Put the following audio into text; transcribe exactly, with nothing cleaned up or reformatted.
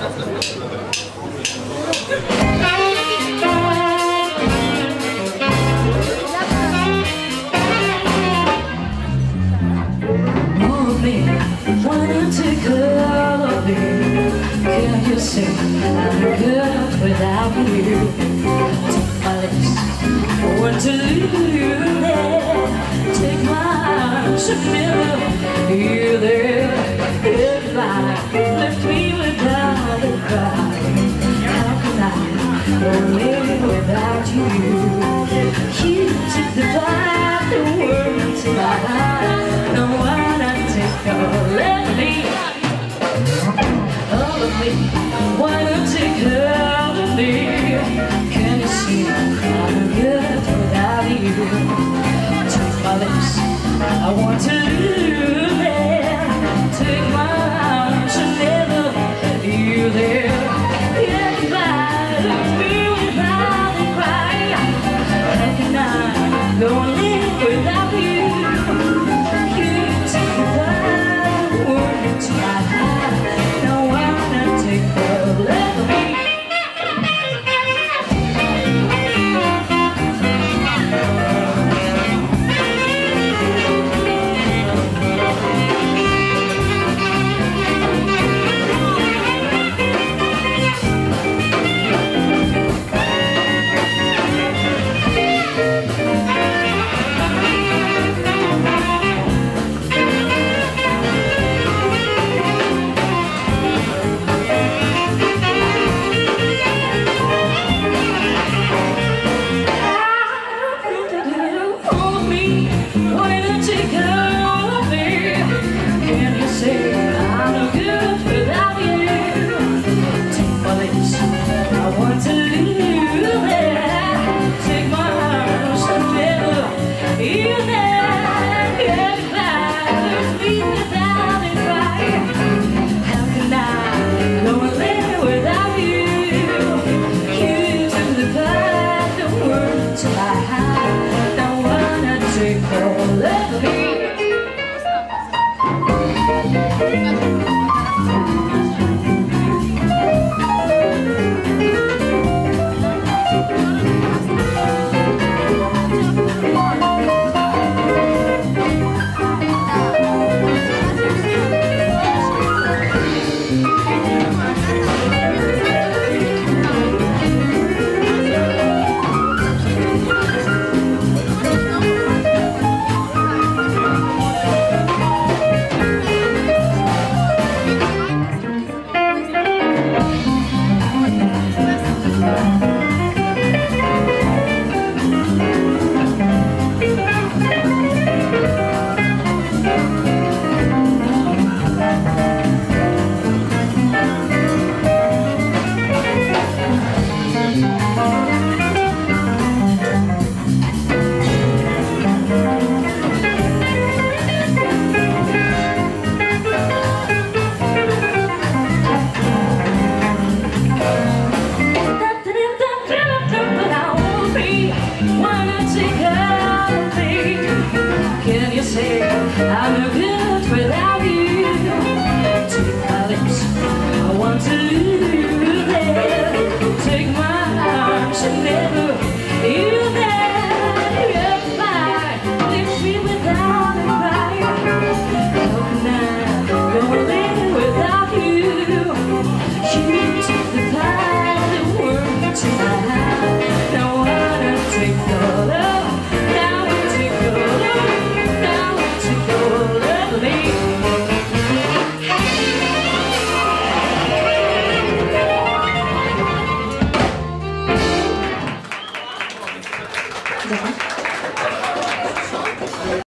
Can you say I'm good without you? Take my lips, want to leave you there. Take my arms and never you there. If I left me without a cry, how can I go live without you? You took the path, the words in my heart. No one I take or let me. Why